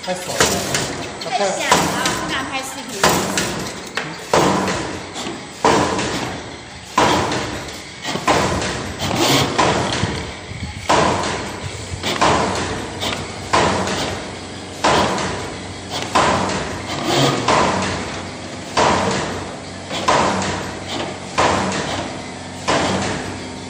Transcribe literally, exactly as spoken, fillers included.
太爽了！ 太吓人了，不敢拍视频。